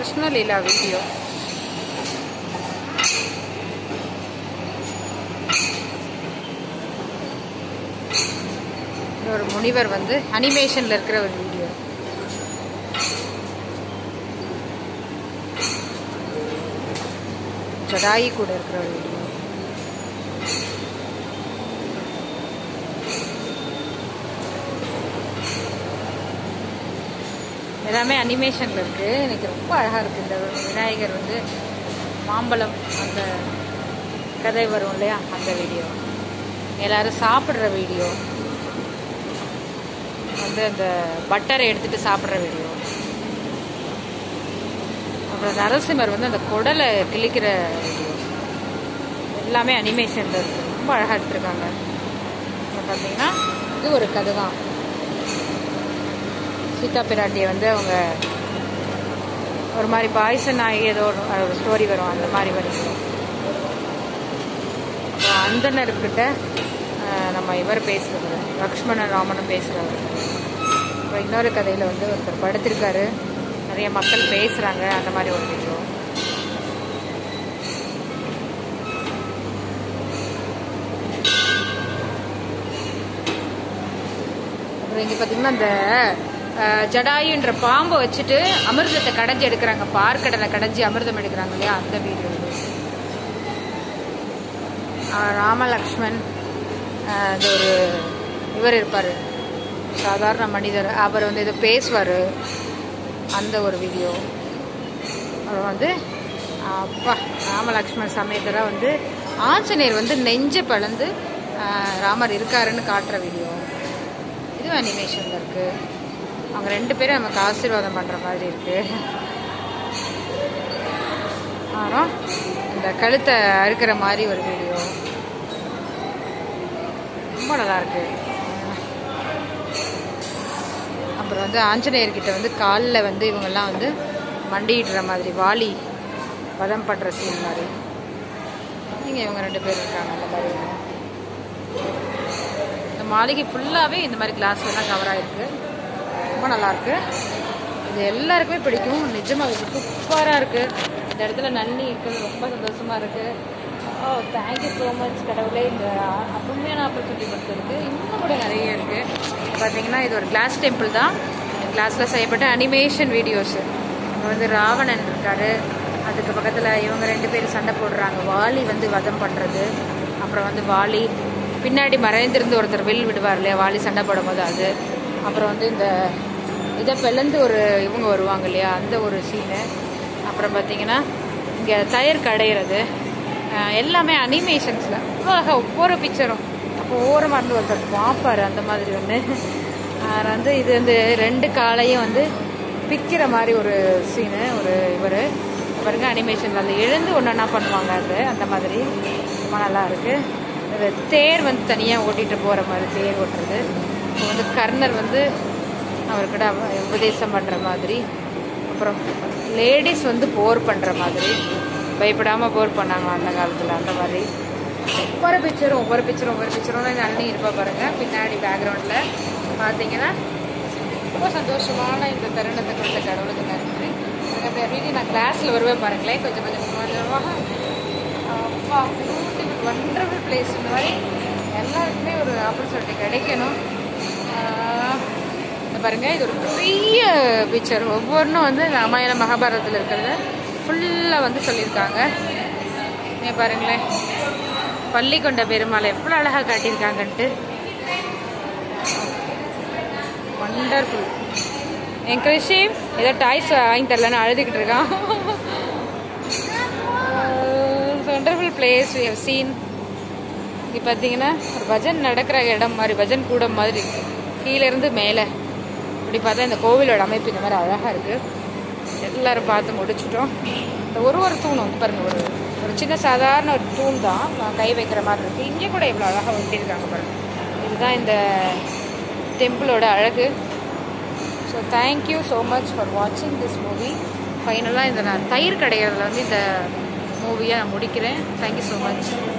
Krishna Leela video. ஒரு முனிவர் வந்து அனிமேஷன்ல இருக்கிற ஒரு வீடியோ. ஜடாயி கூட இருக்கிற ஒரு வீடியோ. எல்லாமே அனிமேஷன்ல இருக்கு. எனக்கு ரொம்ப அழகா இருக்கு. இந்த விநாயகர் வந்து மாம்பழம் அந்த கதை வரும் இல்லையா, அந்த வீடியோ. எல்லாரும் சாப்பிட்ற வீடியோ வந்து அந்த பட்டரை எடுத்துட்டு சாப்பிட்ற வீடியோ. அப்புறம் நரசிம்மர் வந்து அந்த குடலை கிழிக்கிற வீடியோ. எல்லாமே அனிமேஷன்ல இருக்கு. ரொம்ப அழகா எடுத்திருக்காங்க. பார்த்தீங்கன்னா இது ஒரு கதை தான். சீதா பிராட்டியை வந்து அவங்க ஒரு மாதிரி பாய்சன் ஆகி ஏதோ ஒரு ஸ்டோரி வரும், அந்த மாதிரி வரும். அப்புறம் அந்தனர்கிட்ட நம்ம இவர் பேசுறது, லக்ஷ்மணன் ராமனும் பேசுறாரு. அப்புறம் இன்னொரு கதையில் வந்து ஒருத்தர் படுத்திருக்காரு, நிறைய மக்கள் பேசுகிறாங்க, அந்த மாதிரி ஒரு வீடியோ. அப்புறம் இங்கே பார்த்தீங்கன்னா இந்த ஜடாயுன்ற பாம்பை வச்சுட்டு அமிர்தத்தை கடைஞ்சி எடுக்கிறாங்க, பார்க்கடலை கடைஞ்சி அமிர்தம் எடுக்கிறாங்க இல்லையா, அந்த வீடியோ. ராமலக்ஷ்மன் இது ஒரு இவர் இருப்பார், சாதாரண மனிதர், அவர் வந்து இதை பேசுவார், அந்த ஒரு வீடியோ. அப்புறம் வந்து அப்பா ராமலக்ஷ்மன் சமயத்தில் வந்து ஆஞ்சநேயர் வந்து நெஞ்சை பழந்து ராமர் இருக்காருன்னு காட்டுற வீடியோ. இதுவும் அனிமேஷனில் இருக்குது. அவங்க ரெண்டு பேரும் நமக்கு ஆசீர்வாதம் பண்ணுற மாதிரி இருக்குது. அப்புறம் இந்த கழுத்தை அறுக்கிற மாதிரி ஒரு வீடியோ. ரொம்ப நல்லாயிருக்கு. அப்புறம் வந்து ஆஞ்சநேயர்கிட்ட வந்து காலில் வந்து இவங்கெல்லாம் வந்து மண்டிடுற மாதிரி, வாலி வதம் பண்ணுற சீன் மாதிரி. நீங்கள் இவங்க ரெண்டு பேர் இருக்காங்க அந்த மாதிரி. இந்த மாளிகை ஃபுல்லாகவே இந்த மாதிரி கிளாஸ்லாம் கவர் ஆகிருக்கு. ரொம்ப நல்லாயிருக்கு. இது எல்லாருக்குமே பிடிக்கும். நிஜமாக சூப்பராக இருக்குது. இந்த இடத்துல நன்னி இருக்கிறது ரொம்ப சந்தோஷமாக இருக்குது. ஓ தேங்க்யூ ஸோ மச் கடவுளே. இந்த அருமையான ஆப்பர்ச்சுனிட்டி கொடுத்துருக்கு. இன்னும் கூட நிறைய இருக்குது. பார்த்தீங்கன்னா இது ஒரு கிளாஸ் டெம்பிள் தான். கிளாஸில் செய்யப்பட்ட அனிமேஷன் வீடியோஸு. அங்கே வந்து ராவணன் இருக்கார், அதுக்கு பக்கத்தில் இவங்க ரெண்டு பேரும் சண்டை போடுறாங்க, வாலி வந்து வதம் பண்ணுறது. அப்புறம் வந்து வாலி பின்னாடி மறைந்திருந்து ஒருத்தர் வில் விடுவார் இல்லையா, வாலி சண்டை போடும்போது அது. அப்புறம் வந்து இந்த இதை பிளந்து ஒரு இவங்க வருவாங்க இல்லையா, அந்த ஒரு சீனு. அப்புறம் பார்த்தீங்கன்னா இங்கே தயிர் கடையிறது. எல்லாமே அனிமேஷன்ஸில் ஒவ்வொரு பிக்சரும். அப்போ ஓரமாக இருந்து ஒருத்தர் பார்ப்பார், அந்த மாதிரி ஒன்று. வந்து இது வந்து ரெண்டு காலையும் வந்து பிக்கிற மாதிரி ஒரு சீனு. ஒரு இவர் பாருங்க அனிமேஷனில் அந்த எழுந்து ஒன்று ஒன்றா பண்ணுவாங்க, அது அந்த மாதிரி ரொம்ப நல்லா இருக்குது. தேர் வந்து தனியாக ஓட்டிகிட்டு போகிற மாதிரி தேர் ஓட்டுறது. இப்போ வந்து கர்ணர் வந்து அவர்கிட்ட உபதேசம் பண்ணுற மாதிரி. அப்புறம் லேடிஸ் வந்து போர் பண்ணுற மாதிரி, பயப்படாமல் போர் பண்ணாங்க அந்த காலத்தில், அந்த மாதிரி. ஒவ்வொரு பிக்சரும் அண்ணி இருப்பா பாருங்கள் பின்னாடி பேக்ரவுண்டில். பார்த்தீங்கன்னா ரொம்ப சந்தோஷமான இந்த தருணத்தை கொடுத்த கடவுளுக்கு நன்றி. வீடியோ நான் கிளாஸில் வருவேன் பாருங்களேன், கொஞ்சம் கொஞ்சமாக. அப்பா பியூட்டிஃபுல் வண்டர்ஃபுல் பிளேஸ். இந்த மாதிரி எல்லாருக்குமே ஒரு ஆப்பர்ச்சுனிட்டி கிடைக்கணும். பாருங்கள் இது ஒரு பெரிய பிக்சர். ஒவ்வொன்றும் வந்து ராமாயண மகாபாரதத்தில் இருக்கிறத ஃபுல்லாக வந்து சொல்லியிருக்காங்க. பாருங்களேன் பள்ளி கொண்ட பெருமாளை எவ்வளோ அழகாக காட்டியிருக்காங்கன்ட்டு. வண்டர்ஃபுல். என் கிருஷி ஏதோ டாய்ஸ் வாங்கி தரலன்னு அழுதுகிட்டு இருக்கான். Wonderful place we have seen. இங்கே பார்த்தீங்கன்னா ஒரு பஜன் நடக்கிற இடம் மாதிரி, பஜன் கூடம் மாதிரி இருக்குது. கீழேருந்து மேலே இப்படி பார்த்தா இந்த கோவிலோட அமைப்பு இந்த மாதிரி அழகாக இருக்குது. எல்லோரும் பார்த்து முடிச்சிட்டோம். இந்த ஒரு தூண் வந்து பாருங்கள், ஒரு சின்ன சாதாரண ஒரு தூண் தான், கை வைக்கிற மாதிரி இருக்குது. இங்கே கூட இவ்வளோ அழகாக ஒட்டியிருக்காங்க பாருங்கள். இதுதான் இந்த டெம்பிளோட அழகு. So thank you so much for வாட்சிங் திஸ் மூவி. ஃபைனலாக இந்த நான் தயிர் கடையிறதுல வந்து இந்த மூவியை நான் முடிக்கிறேன். Thank you so much.